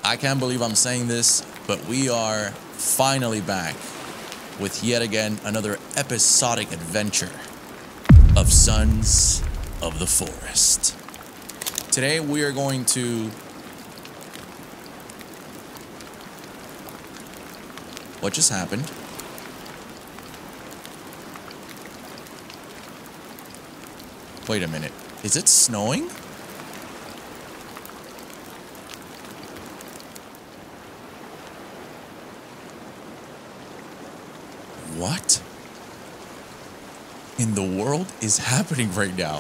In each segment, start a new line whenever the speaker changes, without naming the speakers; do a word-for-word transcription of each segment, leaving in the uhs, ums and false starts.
I can't believe I'm saying this, but we are finally back with yet again another episodic adventure of Sons of the Forest. Today we are going to... What just happened? Wait a minute. Is it snowing? What in the world is happening right now?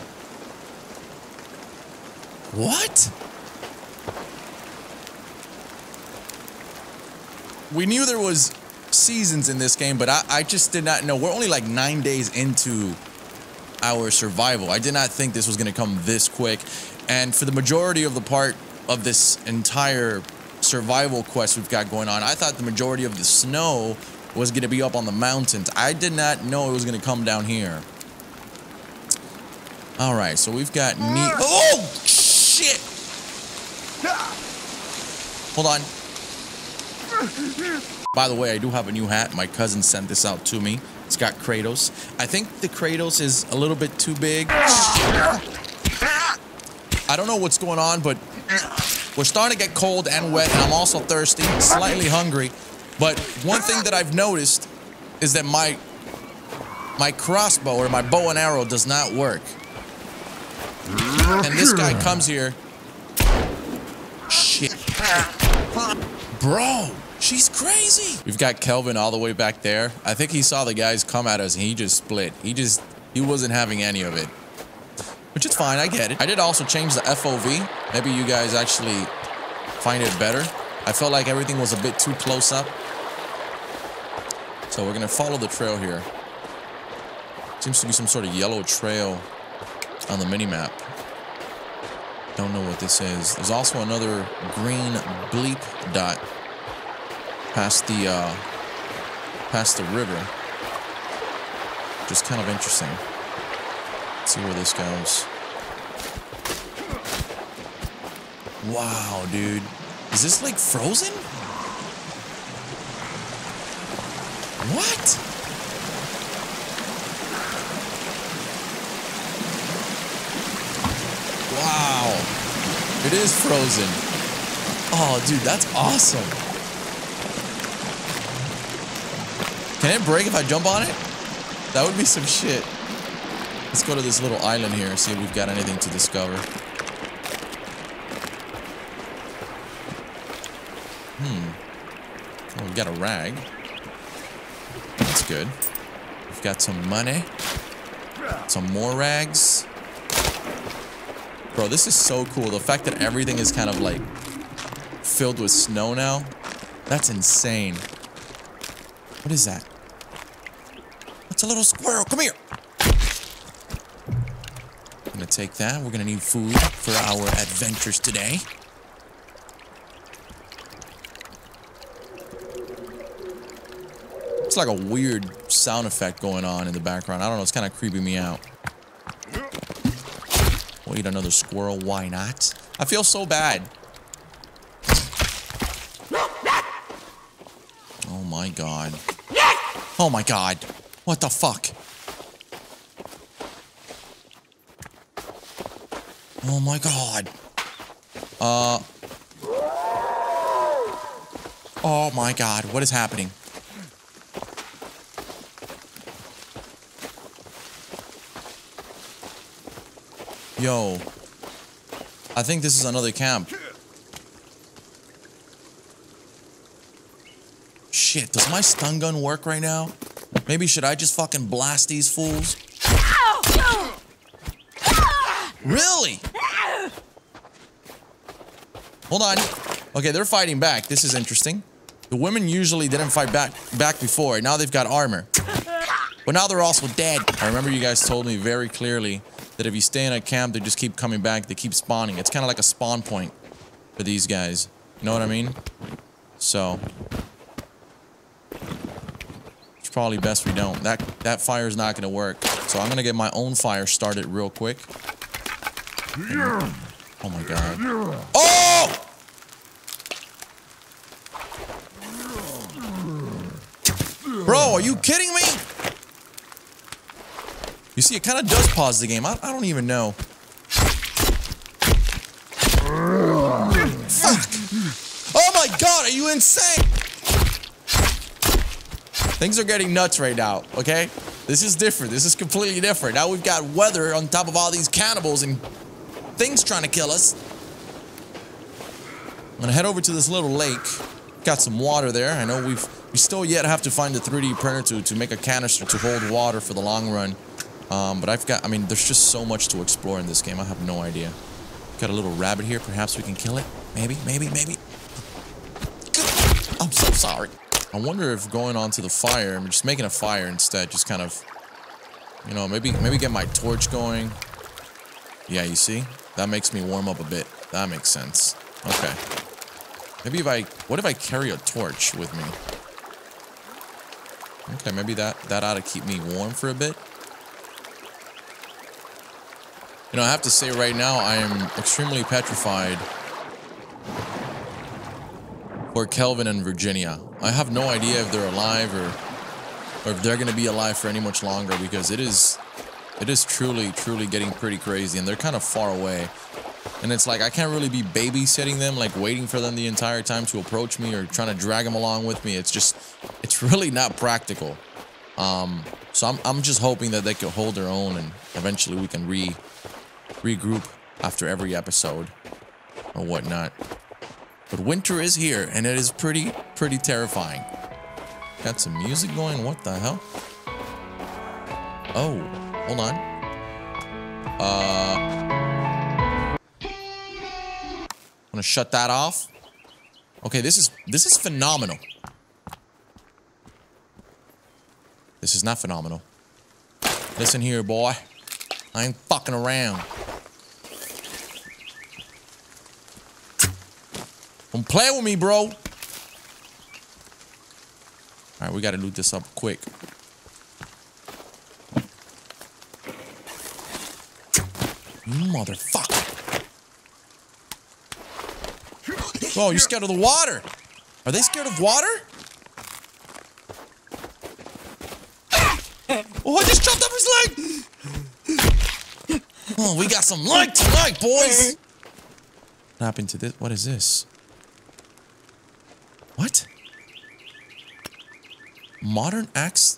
What? We knew there was seasons in this game, but I, I just did not know. We're only like nine days into our survival. I did not think this was going to come this quick. And for the majority of the part of this entire survival quest we've got going on, I thought the majority of the snow was going to be up on the mountains. I did not know it was going to come down here. All right, so we've got meat. Oh, shit! Hold on. By the way, I do have a new hat. My cousin sent this out to me. It's got Kratos. I think the Kratos is a little bit too big. I don't know what's going on, but we're starting to get cold and wet, and I'm also thirsty, slightly hungry. But one thing that I've noticed is that my my crossbow or my bow and arrow does not work. And this guy comes here. Shit. Bro, she's crazy. We've got Kelvin all the way back there. I think he saw the guys come at us and he just split. He just, he wasn't having any of it. Which is fine, I get it. I did also change the F O V. Maybe you guys actually find it better. I felt like everything was a bit too close up. So we're gonna follow the trail here. Seems to be some sort of yellow trail on the mini-map. Don't know what this is. There's also another green bleep dot past the uh, past the river. Just kind of interesting. Let's see where this goes. Wow, dude. Is this like frozen? What? Wow. It is frozen. Oh, dude, that's awesome. Can it break if I jump on it? That would be some shit. Let's go to this little island here and see if we've got anything to discover. Hmm. Oh, we got a rag. That's good. We've got some money. Some more rags. Bro, this is so cool. The fact that everything is kind of like filled with snow now. That's insane. What is that? That's a little squirrel. Come here. I'm gonna take that. We're gonna need food for our adventures today. It's like a weird sound effect going on in the background. I don't know, it's kind of creeping me out. We'll eat another squirrel, why not? I feel so bad. Oh my god. Oh my god. What the fuck? Oh my god. Uh. Oh my god, what is happening? Yo, I think this is another camp. Shit, does my stun gun work right now? Maybe should I just fucking blast these fools? Really? Hold on. Okay, they're fighting back. This is interesting. The women usually didn't fight back back before. Now they've got armor. But now they're also dead. I remember you guys told me very clearly that if you stay in a camp, they just keep coming back. They keep spawning. It's kind of like a spawn point for these guys. You know what I mean? So it's probably best we don't. That that fire is not going to work. So I'm going to get my own fire started real quick. And, oh my god. Oh! Bro, are you kidding me? You see, it kind of does pause the game. I, I don't even know. Fuck! Oh my god, are you insane? Things are getting nuts right now, okay? This is different. This is completely different. Now we've got weather on top of all these cannibals and things trying to kill us. I'm gonna head over to this little lake. Got some water there. I know we've we still yet have to find the three D printer to, to make a canister to hold water for the long run. Um, but I've got, I mean, there's just so much to explore in this game. I have no idea. Got a little rabbit here. Perhaps we can kill it. Maybe, maybe, maybe. I'm so sorry. I wonder if going on to the fire, I'm just making a fire instead, just kind of, you know, maybe maybe get my torch going. Yeah, you see? That makes me warm up a bit. That makes sense. Okay. Maybe if I, what if I carry a torch with me? Okay, maybe that, that ought to keep me warm for a bit. You know, I have to say right now, I am extremely petrified for Kelvin and Virginia. I have no idea if they're alive or, or if they're going to be alive for any much longer, because it is, it is truly, truly getting pretty crazy, and they're kind of far away. And it's like, I can't really be babysitting them, like waiting for them the entire time to approach me or trying to drag them along with me. It's just, it's really not practical. Um, so I'm, I'm just hoping that they could hold their own and eventually we can re, regroup after every episode or whatnot. But winter is here, and it is pretty, pretty terrifying. Got some music going? What the hell? Oh, hold on. Uh, I'm gonna shut that off. Okay, this is this is phenomenal. This is not phenomenal. Listen here, boy. I ain't fucking around. Don't play with me, bro. Alright, we gotta loot this up quick. You motherfucker. Oh, you're scared of the water. Are they scared of water? Oh, I just chopped up his leg. Oh, we got some light tonight, boys. What happened to this? What is this? What? Modern axe?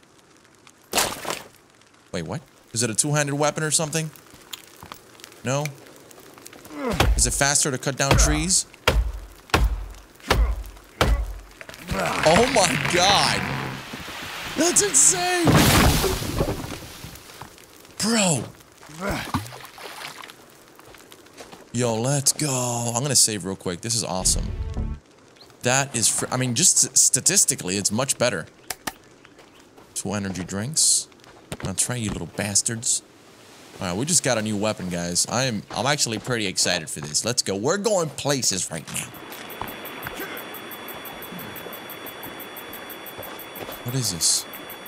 Wait, what? Is it a two-handed weapon or something? No? Is it faster to cut down trees? Oh my god! That's insane! Bro! Yo, let's go. I'm gonna save real quick. This is awesome. That is, fr I mean, just statistically, it's much better. Two energy drinks. Now try, you little bastards. Alright, we just got a new weapon, guys. I am, I'm actually pretty excited for this. Let's go. We're going places right now. What is this?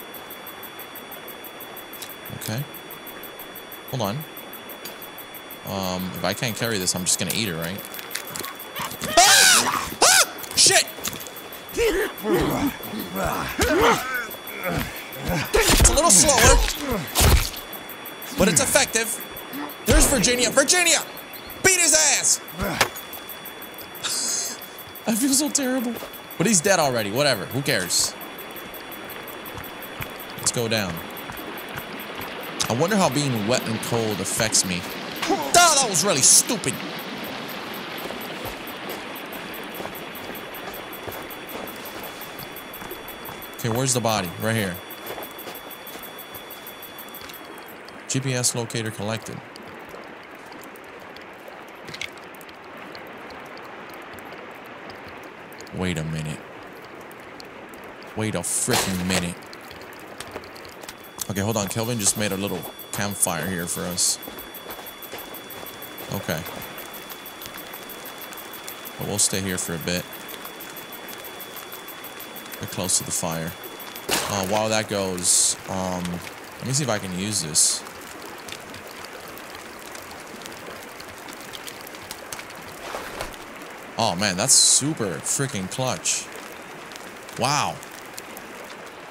Okay. Hold on. Um, if I can't carry this, I'm just gonna eat it, right? Ah! Ah! Shit! It's a little slower, but it's effective. There's Virginia. Virginia! Beat his ass! I feel so terrible. But he's dead already. Whatever. Who cares? Let's go down. I wonder how being wet and cold affects me. Oh, that was really stupid. Okay, where's the body? Right here. G P S locator collected. Wait a minute. Wait a freaking minute. Okay, hold on. Kelvin just made a little campfire here for us. Okay. But we'll stay here for a bit. Get close to the fire. Uh, while that goes, um, let me see if I can use this. Oh man, that's super freaking clutch. Wow.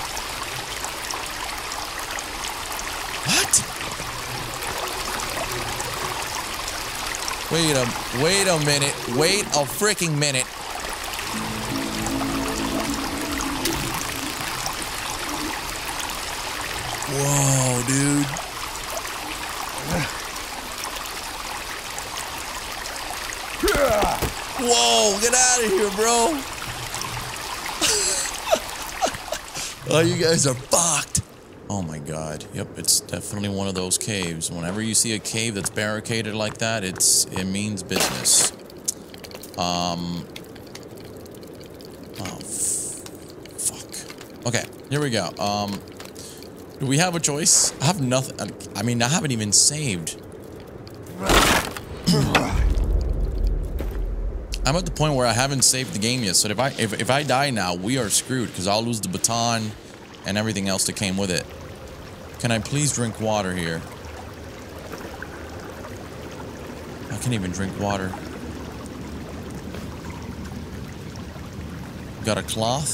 Wait a, wait a minute. Wait a freaking minute. Whoa, dude. Whoa, get out of here, bro. Oh, you guys are fucked. Oh my god. Yep, it's definitely one of those caves. Whenever you see a cave that's barricaded like that, it's it means business. Um Oh f fuck. Okay, here we go. Um Do we have a choice? I have nothing. I mean, I haven't even saved. I'm at the point where I haven't saved the game yet, so if I if, if I die now, we are screwed, because I'll lose the baton and everything else that came with it. Can I please drink water here? I can't even drink water. Got a cloth?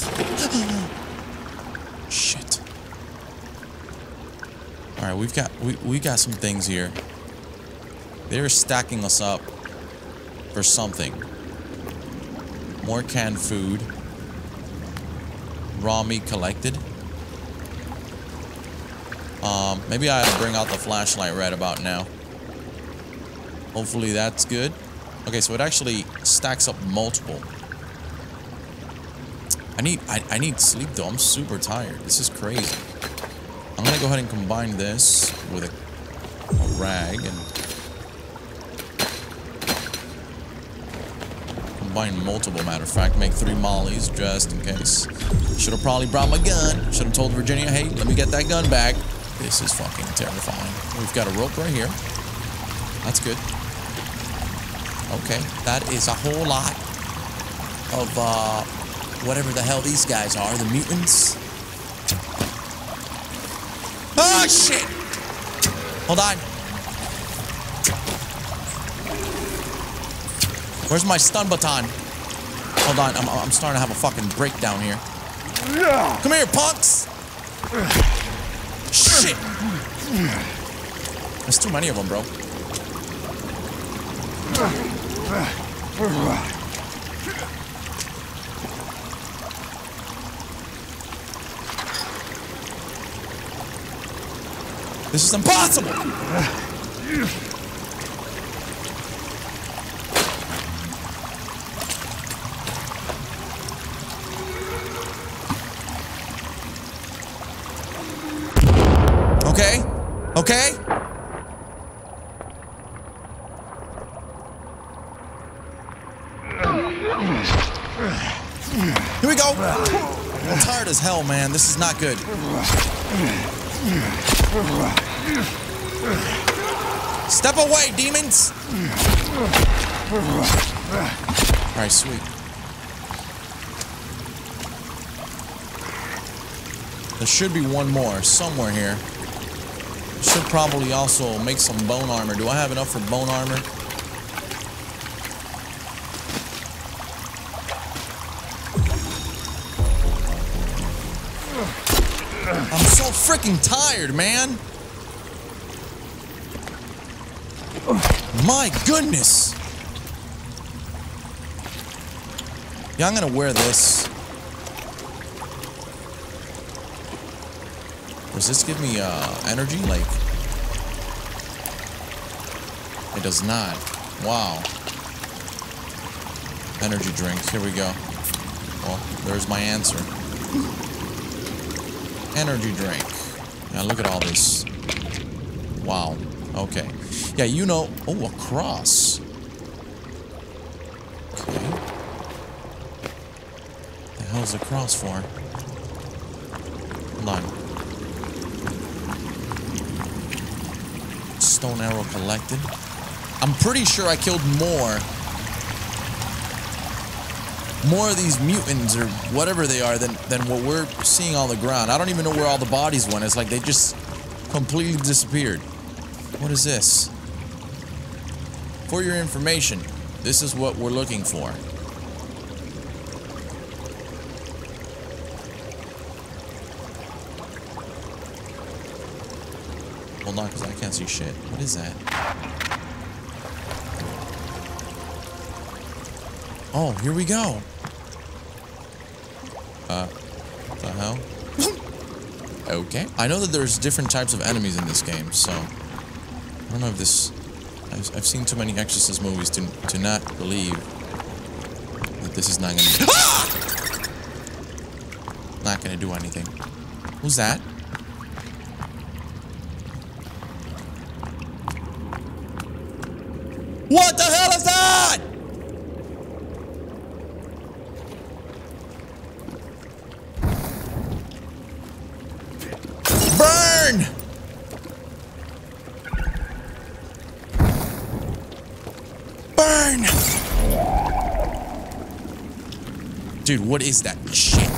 Shit. Alright, we've got we, we got some things here. They're stacking us up for something. More canned food. Raw meat collected. Um, maybe I have to bring out the flashlight right about now. Hopefully that's good. Okay, so it actually stacks up multiple. I need I, I need sleep though. I'm super tired. This is crazy. I'm gonna go ahead and combine this with a, a rag and combine multiple, matter of fact. Make three mollies just in case. Should have probably brought my gun. Should have told Virginia, hey, let me get that gun back. This is fucking terrifying. We've got a rope right here. That's good. Okay, that is a whole lot of uh, whatever the hell these guys are, the mutants. Oh shit! Hold on. Where's my stun baton? Hold on, I'm, I'm starting to have a fucking breakdown here. Come here, punks! Shit! There's too many of them, bro. This is impossible! Okay? Okay? Here we go! I'm tired as hell, man. This is not good. Step away, demons! Alright, sweet. There should be one more somewhere here. Should probably also make some bone armor. Do I have enough for bone armor? I'm so freaking tired, man. My goodness. Yeah, I'm gonna wear this. Does this give me uh, energy? Like, it does not. Wow. Energy drink. Here we go. Well, there's my answer. Energy drink. Now look at all this. Wow. Okay. Yeah, you know. Oh, a cross. Okay. The hell's the cross for? Hold on. Stone arrow collected. I'm pretty sure I killed more. More of these mutants or whatever they are than, than what we're seeing on the ground. I don't even know where all the bodies went. It's like they just completely disappeared. What is this? For your information, this is what we're looking for. Hold on, because I can't see shit. What is that? Oh, here we go. Uh, what the hell? Okay. I know that there's different types of enemies in this game, so I don't know if this. I've, I've seen too many Exorcist movies to to not believe that this is not gonna. Ah! Not gonna do anything. Who's that? What the hell is that? Burn! Burn! Dude, what is that shit?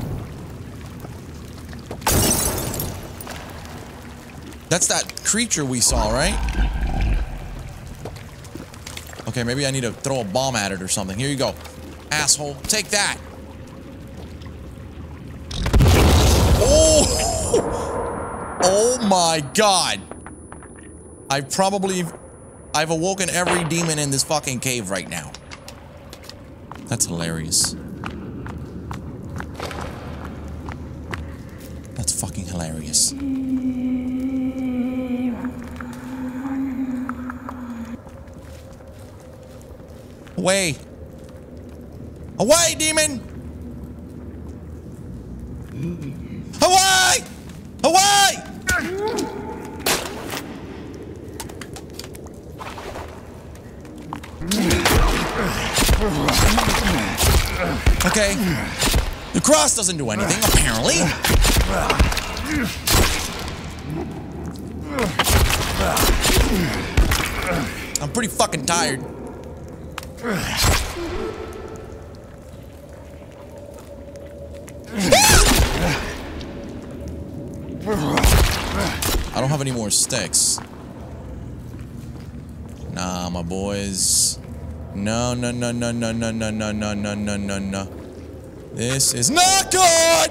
That's that creature we saw, right? Okay, maybe I need to throw a bomb at it or something. Here you go. Asshole. Take that. Oh! Oh my god. I probably... I've awoken every demon in this fucking cave right now. That's hilarious. That's fucking hilarious. Away! Away, demon! Away! Away! Okay. The cross doesn't do anything, apparently. I'm pretty fucking tired. I don't have any more sticks. Nah, my boys. No, no, no, no, no, no, no, no, no, no, no, no, no. This is not good!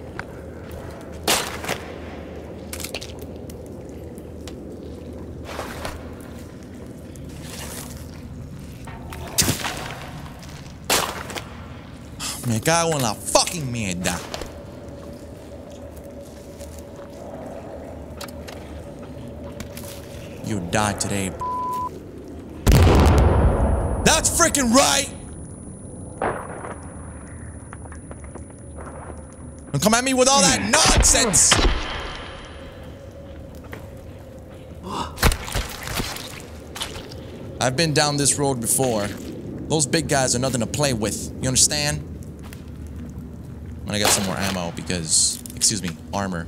Me cago en la fucking mierda. You die today. That's freaking right! Don't come at me with all that nonsense! I've been down this road before. Those big guys are nothing to play with. You understand? I'm gonna get some more ammo because... Excuse me, armor.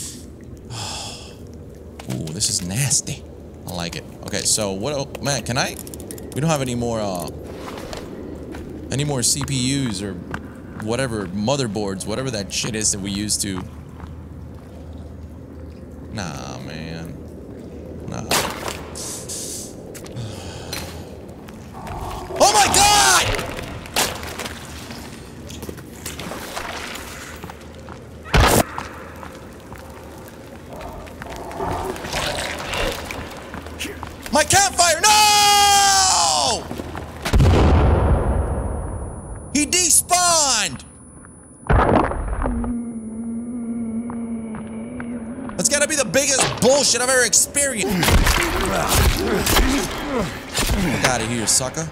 Ooh, this is nasty. I like it. Okay, so what... Oh, man, can I... We don't have any more, uh... Any more C P Us or... Whatever, motherboards, whatever that shit is that we used to... Nah, man. Nah. Oh my god! My campfire! No! He despawned! That's gotta be the biggest bullshit I've ever experienced. Get out of here, sucker.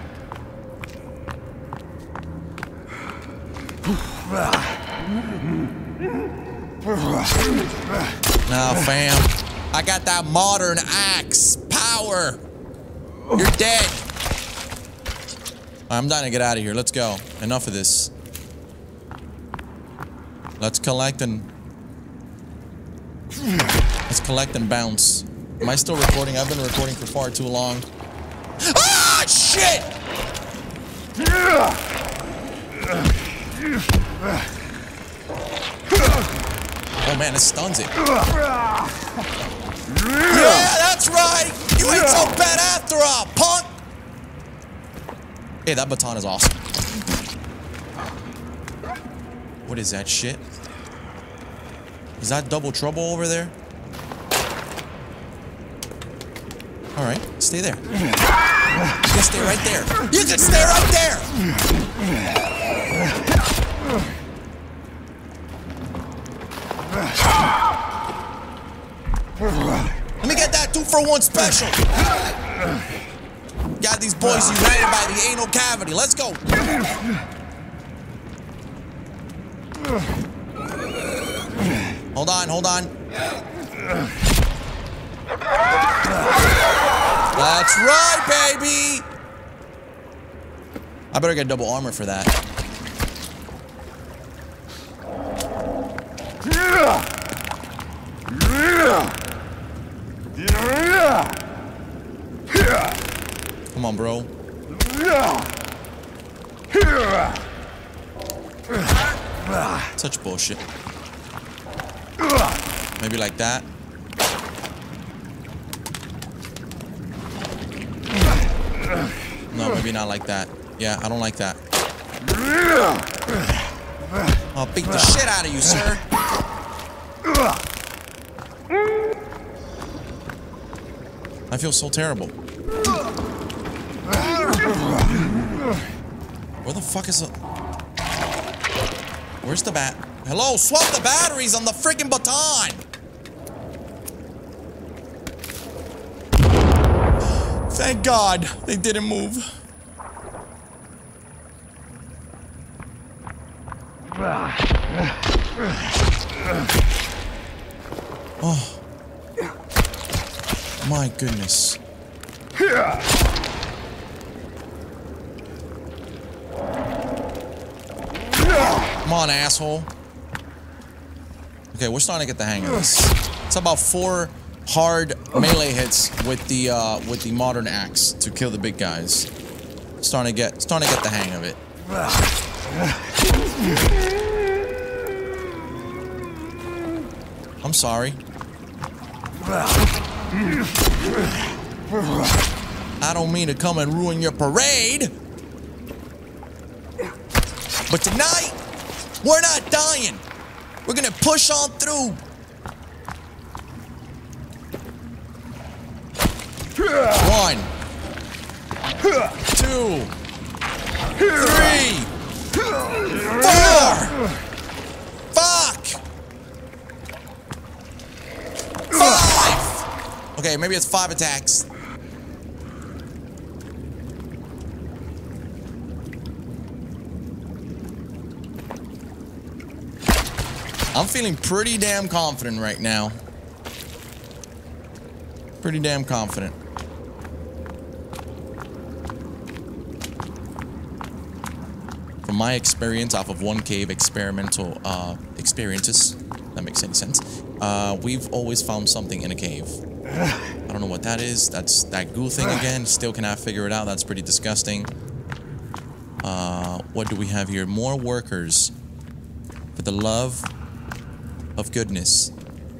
Nah, fam. I got that modern axe power. You're dead. I'm dying to get out of here. Let's go. Enough of this. Let's collect and... Let's collect and bounce. Am I still recording? I've been recording for far too long. Ah, shit! Oh man, it stuns it. Yeah, that's right! You ain't so bad after all, punk! Hey, that baton is awesome. What is that shit? Is that double trouble over there? Alright, stay there. You can stay right there. You can stay right there! one special. Got these boys united by the anal cavity. Let's go. Hold on, hold on. That's right, baby. I better get double armor for that. Come on, bro. Such bullshit. Maybe like that. No, maybe not like that. Yeah, I don't like that. I'll beat the shit out of you, sir. I feel so terrible. Where the fuck is it? Where's the bat? Hello, swap the batteries on the freaking baton! Thank God they didn't move. Oh. My goodness. Come on, asshole. Okay, we're starting to get the hang of this. It's about four hard melee hits with the uh, with the modern axe to kill the big guys. Starting to get starting to get the hang of it. I'm sorry. I don't mean to come and ruin your parade. But tonight, we're not dying. We're gonna push on through. One. Two. Three. Four. Fuck. Five. Okay, maybe it's five attacks. I'm feeling pretty damn confident right now. Pretty damn confident. From my experience off of one cave experimental uh, experiences, that makes any sense, uh, we've always found something in a cave. I don't know what that is. That's that goo thing again. Still cannot figure it out. That's pretty disgusting. Uh, what do we have here? More workers. For the love of goodness.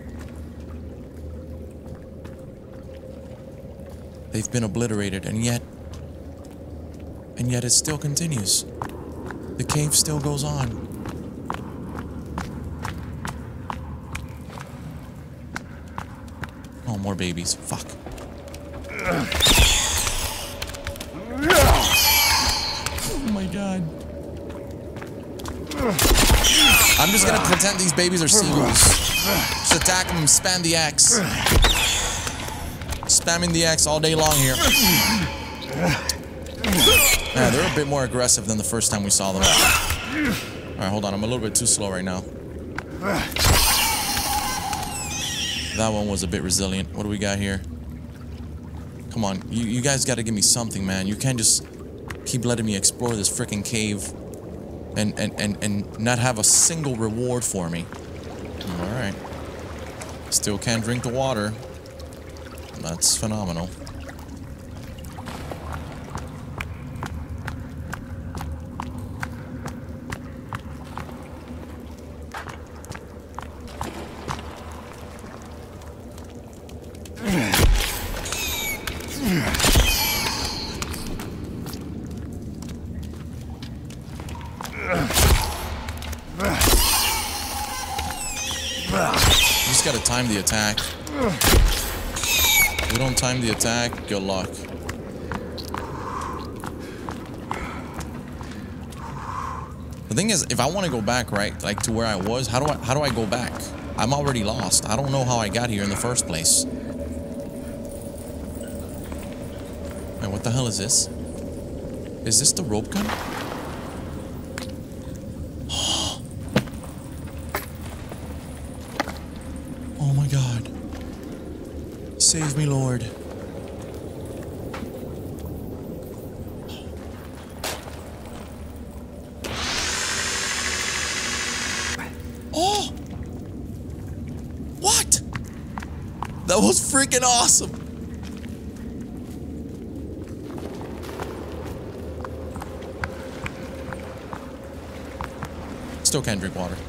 They've been obliterated, and yet, and yet it still continues. The cave still goes on. Oh, more babies. Fuck. Oh my God. I'm just gonna pretend these babies are seagulls. Just attack them and spam the axe. Spamming the axe all day long here. Yeah, they're a bit more aggressive than the first time we saw them. Alright, hold on. I'm a little bit too slow right now. That one was a bit resilient. What do we got here? Come on. You, you guys gotta give me something, man. You can't just keep letting me explore this freaking cave and, and, and, and not have a single reward for me. Alright. Still can't drink the water. That's phenomenal. Just gotta time the attack. If we don't time the attack, good luck. The thing is, if I want to go back, right, like to where I was, how do I how do I go back? I'm already lost. I don't know how I got here in the first place. What the hell is this? Is this the rope gun? Oh my God. Save me, Lord. Oh! What? That was freaking awesome. Still can't drink water.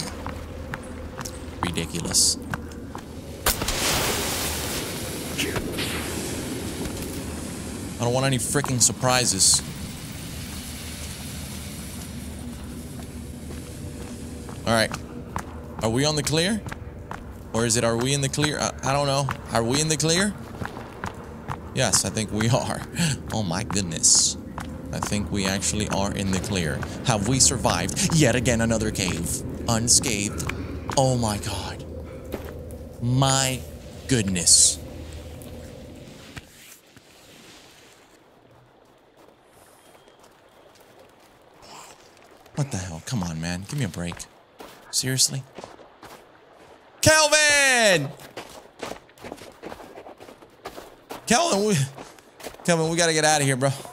Ridiculous. I don't want any freaking surprises. Alright. Are we on the clear? Or is it, are we in the clear? I, I don't know. Are we in the clear? Yes, I think we are. Oh my goodness. I think we actually are in the clear. Have we survived yet again another cave? Unscathed. Oh my God. My goodness. What the hell? Come on, man. Give me a break. Seriously? Kelvin! Kelvin, we... Kelvin, we gotta get out of here, bro.